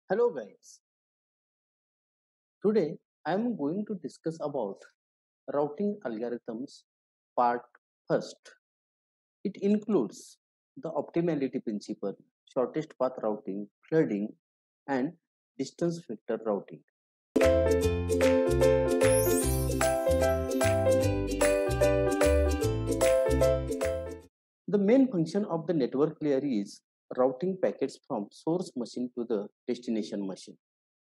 Hello guys, today I am going to discuss about routing algorithms part first. It includes the optimality principle, shortest path routing, flooding and distance vector routing. The main function of the network layer is routing packets from source machine to the destination machine.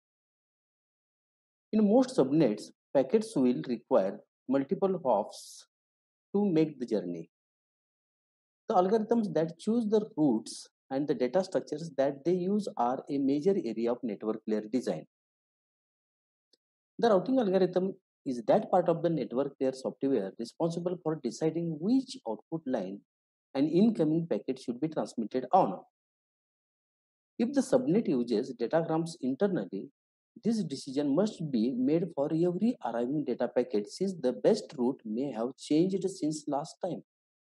In most subnets, packets will require multiple hops to make the journey. The algorithms that choose the routes and the data structures that they use are a major area of network layer design. The routing algorithm is that part of the network layer software responsible for deciding which output line an incoming packet should be transmitted on. If the subnet uses datagrams internally, this decision must be made for every arriving data packet since the best route may have changed since last time.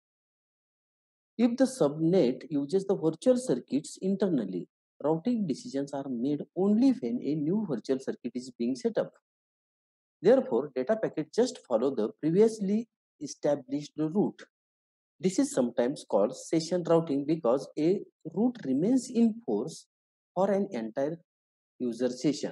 If the subnet uses the virtual circuits internally, routing decisions are made only when a new virtual circuit is being set up. Therefore, data packets just follow the previously established route. This is sometimes called session routing because a route remains in force for an entire user session.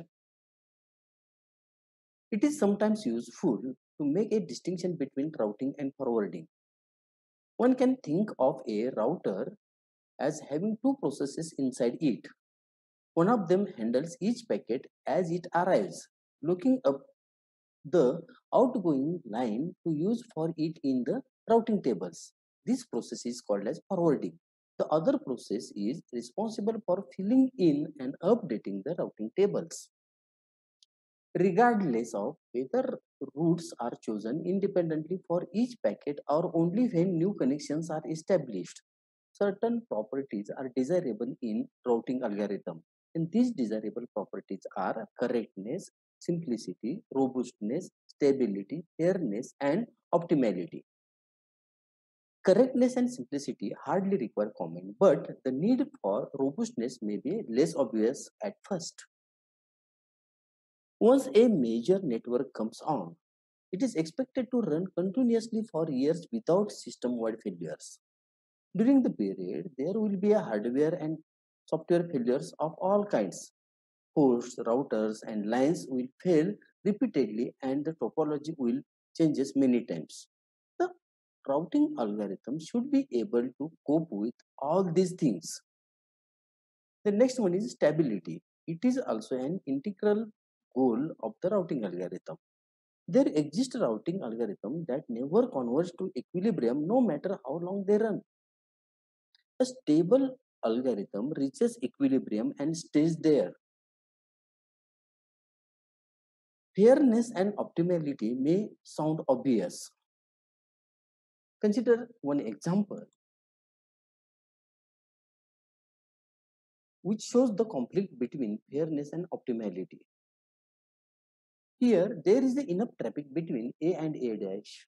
It is sometimes useful to make a distinction between routing and forwarding. One can think of a router as having two processes inside it. One of them handles each packet as it arrives, looking up the outgoing line to use for it in the routing tables. This process is called as forwarding. The other process is responsible for filling in and updating the routing tables. Regardless of whether routes are chosen independently for each packet or only when new connections are established, certain properties are desirable in routing algorithm. And these desirable properties are correctness, simplicity, robustness, stability, fairness, and optimality. Correctness and simplicity hardly require comment, but the need for robustness may be less obvious at first. Once a major network comes on, it is expected to run continuously for years without system-wide failures. During the period, there will be a hardware and software failures of all kinds. Hosts, routers, and lines will fail repeatedly, and the topology will changes many times. The routing algorithm should be able to cope with all these things. The next one is stability. It is also an integral goal of the routing algorithm. There exists routing algorithm that never converge to equilibrium no matter how long they run. A stable algorithm reaches equilibrium and stays there. Fairness and optimality may sound obvious. Consider one example which shows the conflict between fairness and optimality. Here, there is enough traffic between A and A dash,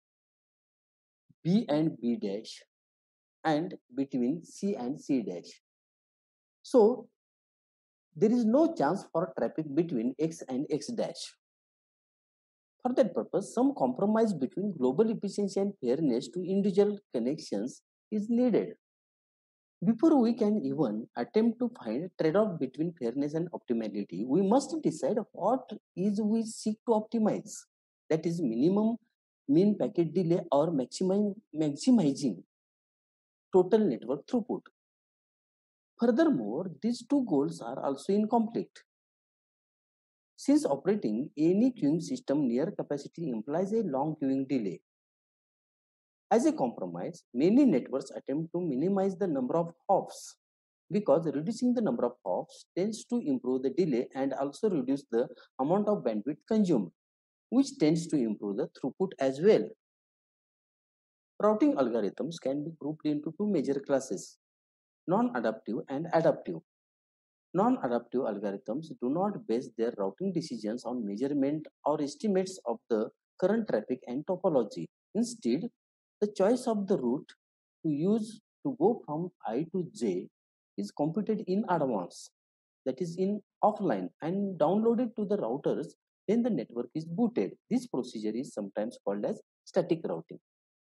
B and B dash, and between C and C dash. So, there is no chance for traffic between X and X dash. For that purpose, some compromise between global efficiency and fairness to individual connections is needed. Before we can even attempt to find a trade-off between fairness and optimality, we must decide what is we seek to optimize. That is minimum mean packet delay or maximizing total network throughput. Furthermore, these two goals are also in conflict. Since operating any queuing system near capacity implies a long queuing delay, as a compromise, many networks attempt to minimize the number of hops because reducing the number of hops tends to improve the delay and also reduce the amount of bandwidth consumed, which tends to improve the throughput as well. Routing algorithms can be grouped into two major classes, non-adaptive and adaptive. Non-adaptive algorithms do not base their routing decisions on measurement or estimates of the current traffic and topology. Instead, the choice of the route to use to go from I to J is computed in advance. that is in offline and downloaded to the routers, then the network is booted. This procedure is sometimes called as static routing.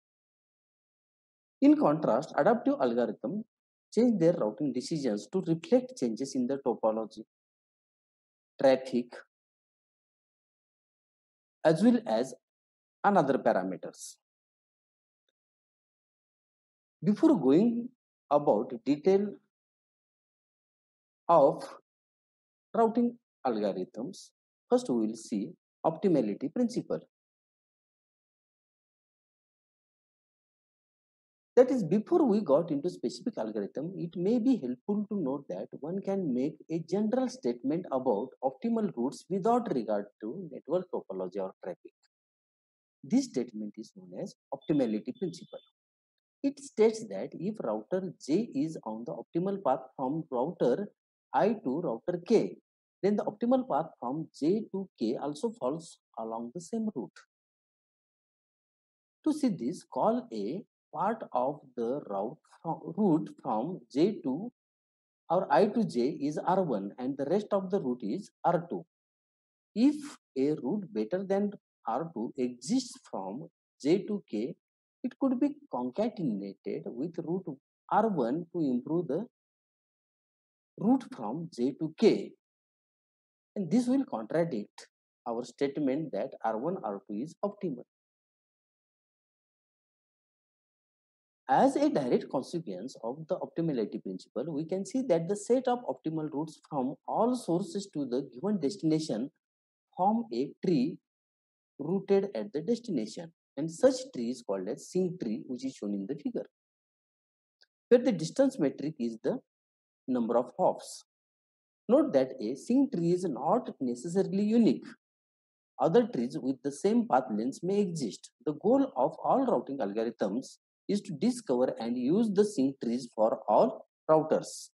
In contrast, adaptive algorithms change their routing decisions to reflect changes in the topology, traffic, as well as another parameters. Before going about detail of routing algorithms, first we will see optimality principle. That is, before we got into specific algorithm, it may be helpful to note that one can make a general statement about optimal routes without regard to network topology or traffic. This statement is known as optimality principle. It states that if router J is on the optimal path from router I to router K, then the optimal path from J to K also falls along the same route. To see this, call a part of the route from J to or I to J is R1 and the rest of the route is R2. If a route better than R2 exists from J to K, it could be concatenated with route R1 to improve the route from J to K. And this will contradict our statement that R1, R2 is optimal. As a direct consequence of the optimality principle, we can see that the set of optimal routes from all sources to the given destination form a tree rooted at the destination. And such tree is called as sync tree, which is shown in the figure, where the distance metric is the number of hops. Note that a sync tree is not necessarily unique. Other trees with the same path lengths may exist. The goal of all routing algorithms is to discover and use the sync trees for all routers.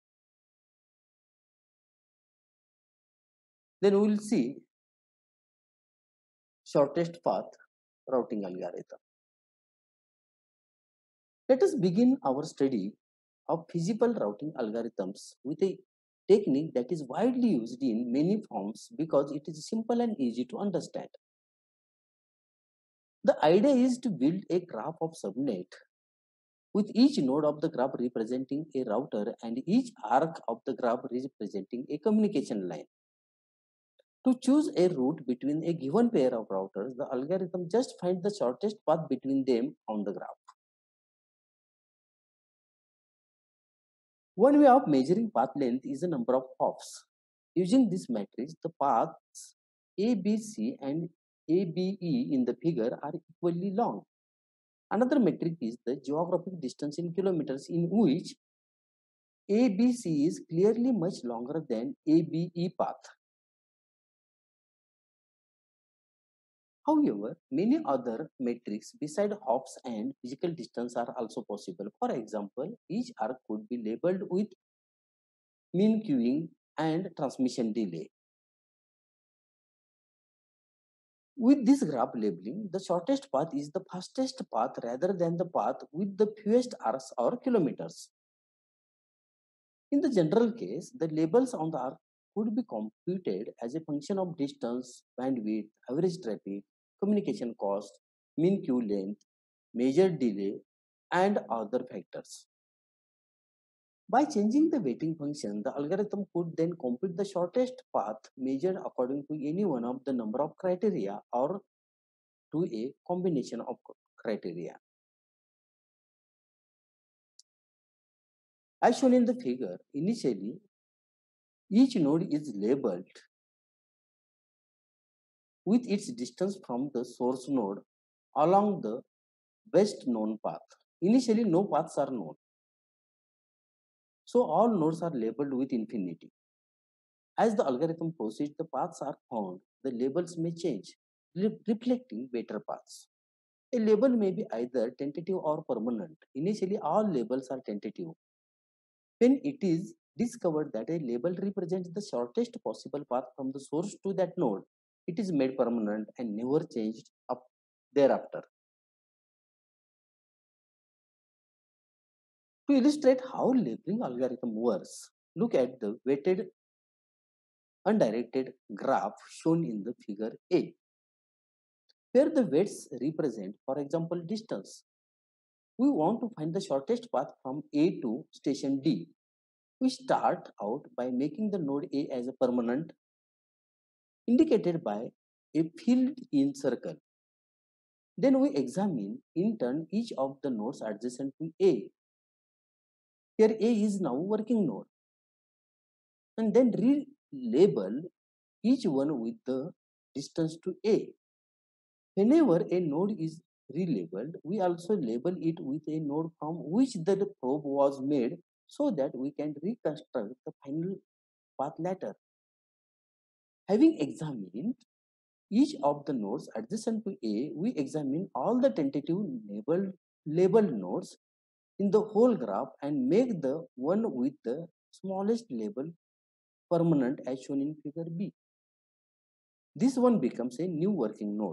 Then we will see shortest path routing algorithm. Let us begin our study of feasible routing algorithms with a technique that is widely used in many forms because it is simple and easy to understand. The idea is to build a graph of subnet with each node of the graph representing a router and each arc of the graph representing a communication line. To choose a route between a given pair of routers, the algorithm just finds the shortest path between them on the graph. One way of measuring path length is the number of hops. Using this matrix, the paths A, B, C and A, B, E in the figure are equally long. Another metric is the geographic distance in kilometers, in which ABC is clearly much longer than ABE path. However, many other metrics beside hops and physical distance are also possible. For example, each arc could be labeled with mean queuing and transmission delay. With this graph labeling, the shortest path is the fastest path rather than the path with the fewest arcs or kilometers. In the general case, the labels on the arc could be computed as a function of distance, bandwidth, average traffic, communication cost, mean queue length, measured delay, and other factors. By changing the weighting function, the algorithm could then compute the shortest path measured according to any one of the number of criteria or to a combination of criteria. As shown in the figure, initially each node is labeled with its distance from the source node along the best known path. Initially, no paths are known. So all nodes are labeled with infinity. As the algorithm proceeds, the paths are found. The labels may change, reflecting better paths. A label may be either tentative or permanent. Initially, all labels are tentative. When it is discovered that a label represents the shortest possible path from the source to that node, it is made permanent and never changed up thereafter. To illustrate how labeling algorithm works, look at the weighted undirected graph shown in the figure A, where the weights represent, for example, distance. We want to find the shortest path from A to station D. We start out by making the node A as a permanent, indicated by a filled in circle. Then we examine in turn each of the nodes adjacent to A. Here A is now working node, and then relabel each one with the distance to A. Whenever a node is relabeled, we also label it with a node from which the probe was made so that we can reconstruct the final path later. Having examined each of the nodes adjacent to A, we examine all the tentative labeled nodes in the whole graph and make the one with the smallest label permanent as shown in figure B. This one becomes a new working node.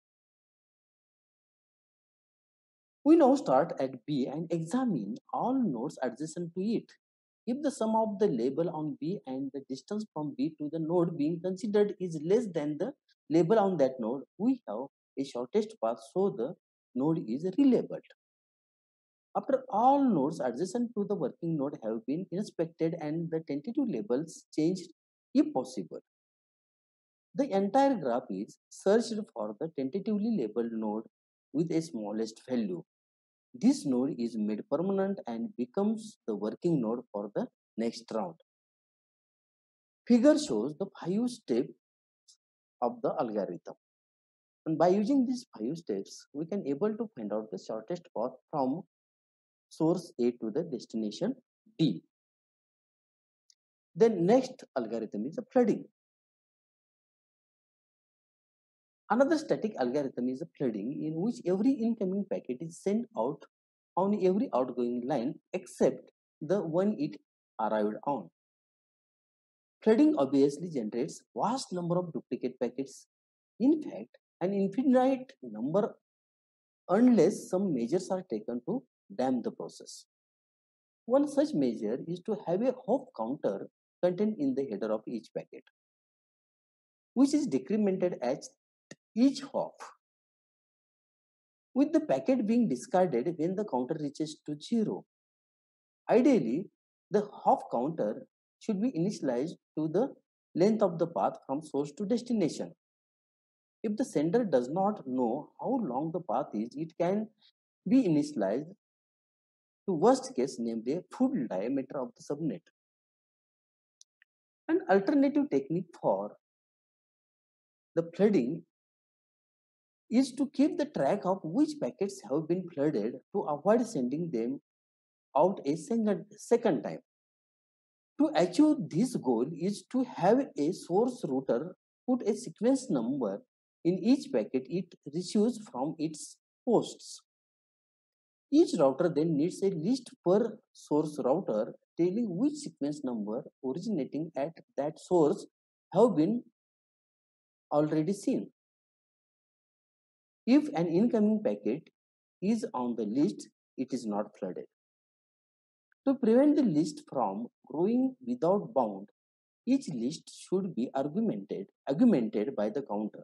We now start at B and examine all nodes adjacent to it. If the sum of the label on B and the distance from B to the node being considered is less than the label on that node, we have a shortest path, so the node is relabeled. After all nodes adjacent to the working node have been inspected and the tentative labels changed if possible, the entire graph is searched for the tentatively labeled node with a smallest value. This node is made permanent and becomes the working node for the next round. Figure shows the 5 steps of the algorithm. And by using these 5 steps, we can able to find out the shortest path from source A to the destination D. The next algorithm is a flooding. Another static algorithm is a flooding, in which every incoming packet is sent out on every outgoing line except the one it arrived on. Flooding obviously generates vast number of duplicate packets. In fact, an infinite number unless some measures are taken to dam the process. One such measure is to have a hop counter contained in the header of each packet, which is decremented at each hop, with the packet being discarded when the counter reaches to 0. Ideally, the hop counter should be initialized to the length of the path from source to destination. If the sender does not know how long the path is, it can be initialized to worst case, namely a full diameter of the subnet. An alternative technique for the flooding is to keep the track of which packets have been flooded to avoid sending them out a second time. To achieve this goal is to have a source router put a sequence number in each packet it receives from its hosts. Each router then needs a list per source router telling which sequence number originating at that source have been already seen. If an incoming packet is on the list, it is not flooded. To prevent the list from growing without bound, each list should be augmented by the counter.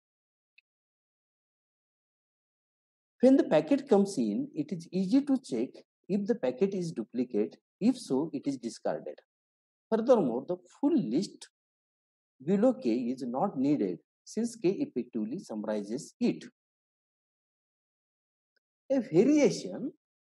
When the packet comes in, it is easy to check if the packet is duplicate. If so, it is discarded. Furthermore, the full list below K is not needed since K effectively summarizes it. A variation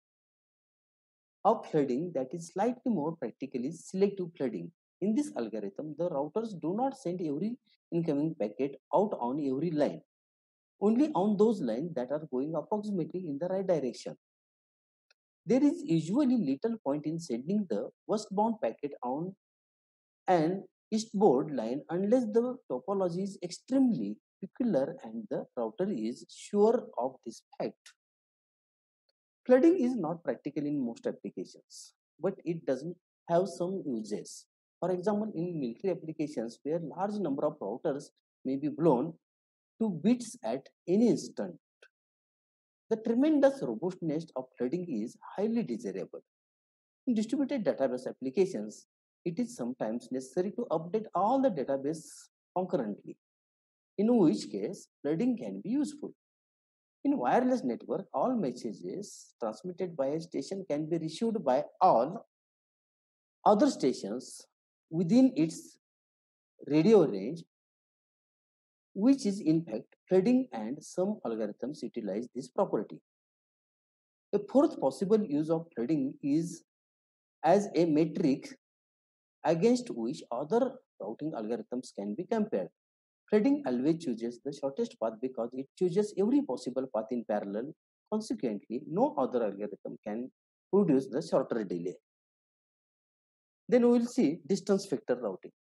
of flooding that is slightly more practical is selective flooding. In this algorithm, the routers do not send every incoming packet out on every line, only on those lines that are going approximately in the right direction. There is usually little point in sending the westbound packet on an eastbound line unless the topology is extremely peculiar and the router is sure of this fact. Flooding is not practical in most applications, but it doesn't have some uses. For example, in military applications where large number of routers may be blown to bits at any instant, the tremendous robustness of flooding is highly desirable. In distributed database applications, it is sometimes necessary to update all the database concurrently, in which case flooding can be useful. In wireless network, all messages transmitted by a station can be received by all other stations within its radio range, which is in fact flooding, and some algorithms utilize this property. A fourth possible use of flooding is as a metric against which other routing algorithms can be compared. Threading always chooses the shortest path because it chooses every possible path in parallel. Consequently, no other algorithm can produce the shorter delay. Then we will see distance vector routing.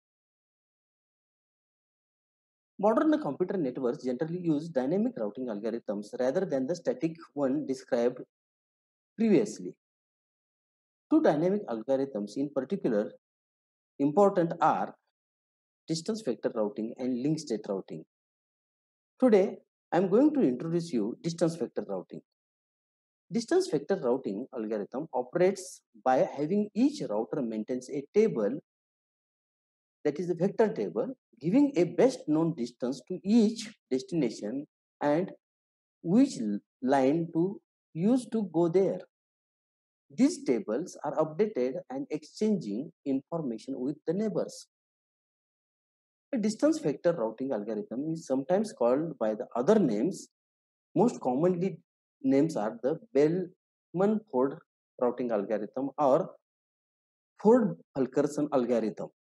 Modern computer networks generally use dynamic routing algorithms rather than the static one described previously. Two dynamic algorithms in particular important are distance vector routing and link state routing. Today, I am going to introduce you distance vector routing. Distance vector routing algorithm operates by having each router maintains a table, that is a vector table, giving a best known distance to each destination and which line to use to go there. These tables are updated and exchanging information with the neighbors. A distance vector routing algorithm is sometimes called by the other names. Most commonly names are the Bellman-Ford routing algorithm or Ford-Fulkerson algorithm.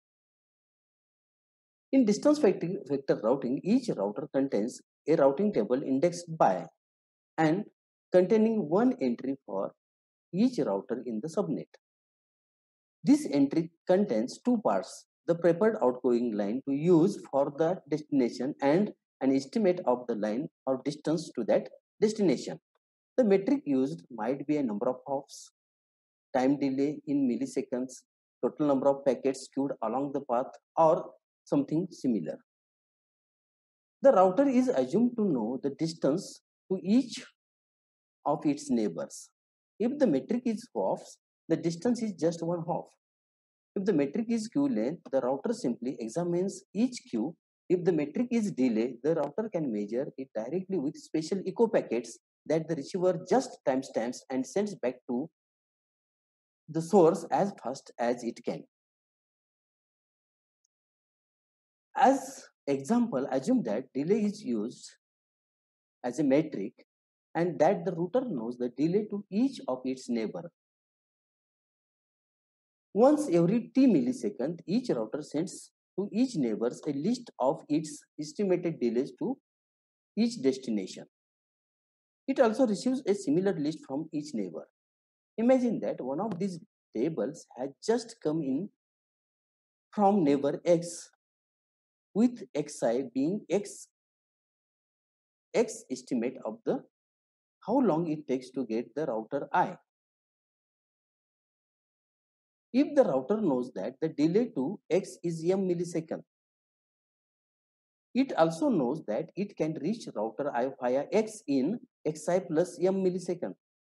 In distance vector routing, each router contains a routing table indexed by and containing one entry for each router in the subnet. This entry contains two parts: the preferred outgoing line to use for the destination and an estimate of the line or distance to that destination. The metric used might be a number of hops, time delay in milliseconds, total number of packets queued along the path, or something similar. The router is assumed to know the distance to each of its neighbors. If the metric is hops, the distance is just one hop. If the metric is queue length, the router simply examines each queue. If the metric is delay, the router can measure it directly with special echo packets that the receiver just timestamps and sends back to the source as fast as it can. As example, assume that delay is used as a metric and that the router knows the delay to each of its neighbor. Once every t millisecond, each router sends to each neighbor a list of its estimated delays to each destination. It also receives a similar list from each neighbor. Imagine that one of these tables has just come in from neighbor X, with xi being x estimate of the how long it takes to get the router I. If the router knows that the delay to x is m millisecond, it also knows that it can reach router I via x in xi plus m millisecond.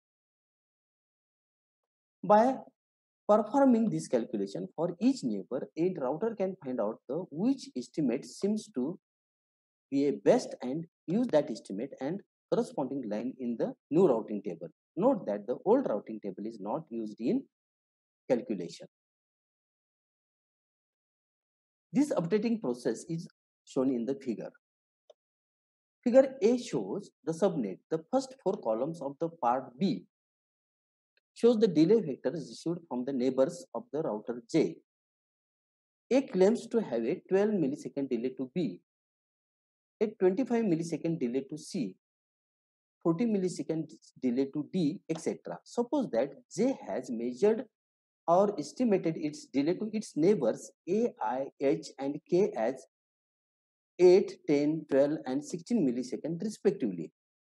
By performing this calculation for each neighbor, a router can find out the which estimate seems to be a best and use that estimate and corresponding line in the new routing table. Note that the old routing table is not used in calculation. This updating process is shown in the figure. Figure A shows the subnet. The first four columns of the part B shows the delay vector issued from the neighbors of the router J. A claims to have a 12 millisecond delay to B, a 25 millisecond delay to C, 40 millisecond delay to D, etc. Suppose that J has measured or estimated its delay to its neighbors A, I, H, and K as 8, 10, 12, and 16 milliseconds respectively.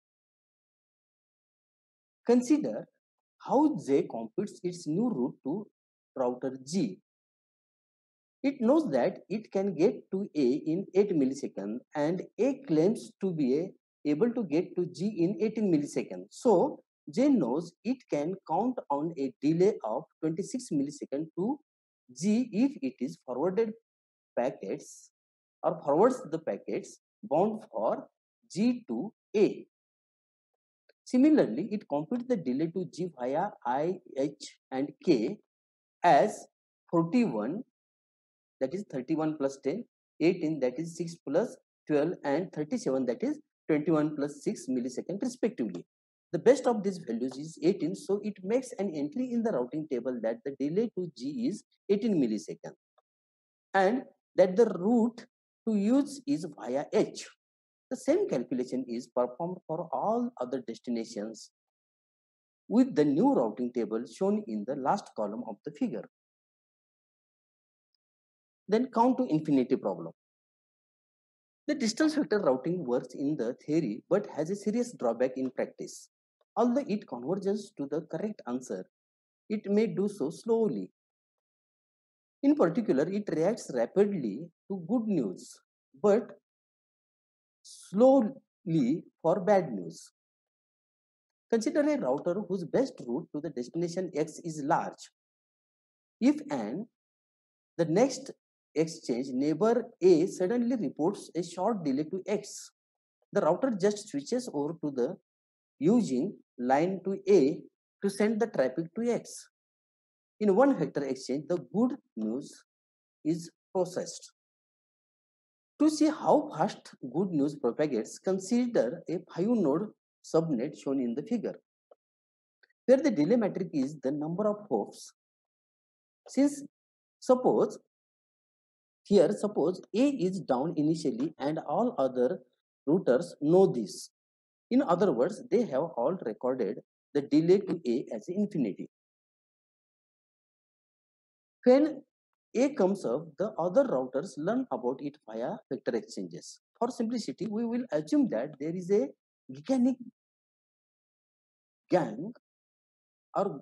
Consider how J computes its new route to router G. It knows that it can get to A in 8 milliseconds and A claims to be able to get to G in 18 milliseconds. So J knows it can count on a delay of 26 milliseconds to G if it is forwarded packets or forwards the packets bound for G to A. Similarly, it computes the delay to G via I, H and K as 41, that is 31 plus 10, 18 that is 6 plus 12 and 37 that is 21 plus 6 millisecond respectively. The best of these values is 18, so it makes an entry in the routing table that the delay to G is 18 milliseconds and that the route to use is via H. The same calculation is performed for all other destinations with the new routing table shown in the last column of the figure. Then count to infinity problem. The distance vector routing works in the theory but has a serious drawback in practice. Although it converges to the correct answer, it may do so slowly. In particular, it reacts rapidly to good news but slowly for bad news. Consider a router whose best route to the destination X is large. If the next exchange neighbor A suddenly reports a short delay to X, the router just switches over to the using line to A to send the traffic to X. In one vector exchange, the good news is processed. To see how fast good news propagates, consider a 5-node subnet shown in the figure, where the delay metric is the number of hops. Since suppose suppose A is down initially and all other routers know this. In other words, they have all recorded the delay to A as infinity. When A comes up, the other routers learn about it via vector exchanges. For simplicity, we will assume that there is a gigantic gang or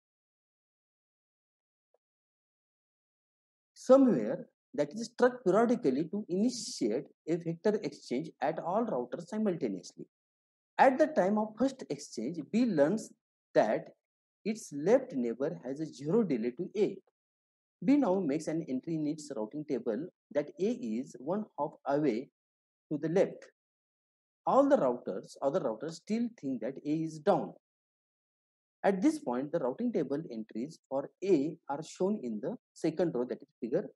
somewhere that is struck periodically to initiate a vector exchange at all routers simultaneously. At the time of first exchange, B learns that its left neighbor has a zero delay to A. B now makes an entry in its routing table that A is one hop away to the left. All the other routers still think that A is down. At this point, the routing table entries for A are shown in the second row, that is figure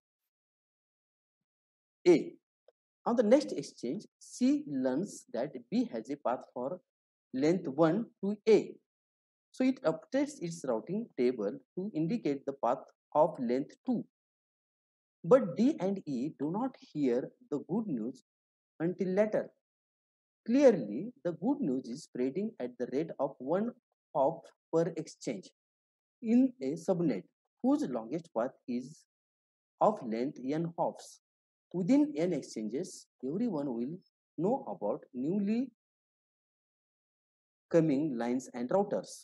A. On the next exchange, C learns that B has a path for length 1 to A. So it updates its routing table to indicate the path of length 2. But D and E do not hear the good news until later. Clearly, the good news is spreading at the rate of 1 hop per exchange in a subnet whose longest path is of length n hops. Within n exchanges, everyone will know about newly coming lines and routers.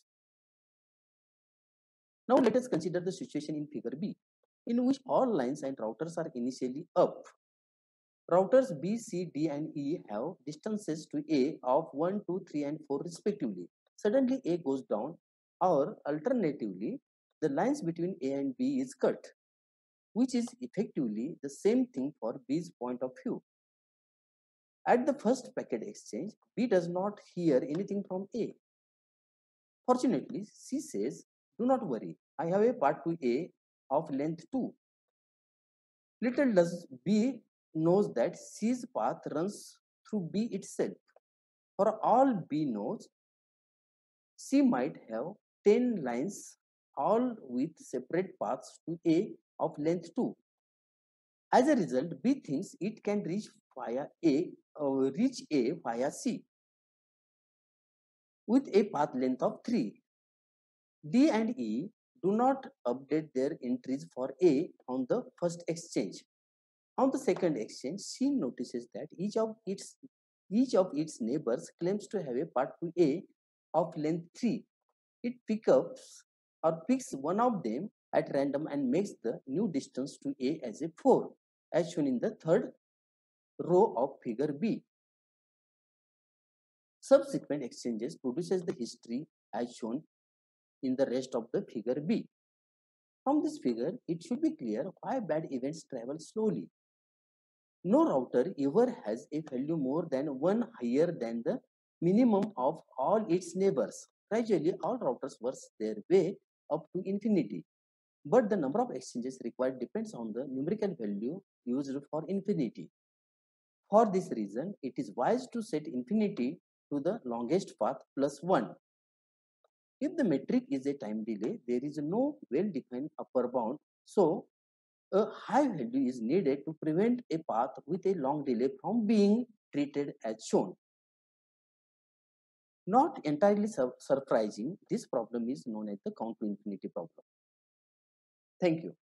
Now let us consider the situation in figure B, in which all lines and routers are initially up. Routers B, C, D and E have distances to A of 1, 2, 3 and 4 respectively. Suddenly A goes down, or alternatively, the lines between A and B is cut, which is effectively the same thing for B's point of view. At the first packet exchange, B does not hear anything from A. Fortunately, C says, "Do not worry, I have a path to A of length 2. Little does B knows that C's path runs through B itself. For all B knows, C might have 10 lines, all with separate paths to A of length 2. As a result, B thinks it can reach A via C with a path length of 3. D and E do not update their entries for A on the first exchange. On the second exchange, C notices that each of its neighbors claims to have a path to A of length 3. It picks one of them at random and makes the new distance to A as a 4, as shown in the third row of figure B. Subsequent exchanges produces the history as shown in the rest of the figure B. From this figure, it should be clear why bad events travel slowly. No router ever has a value more than one higher than the minimum of all its neighbors. Gradually, all routers work their way up to infinity. But the number of exchanges required depends on the numerical value used for infinity. For this reason, it is wise to set infinity to the longest path plus 1. If the metric is a time delay, there is no well-defined upper bound. So, a high value is needed to prevent a path with a long delay from being treated as shown. Not entirely surprising, this problem is known as the count to infinity problem. Thank you.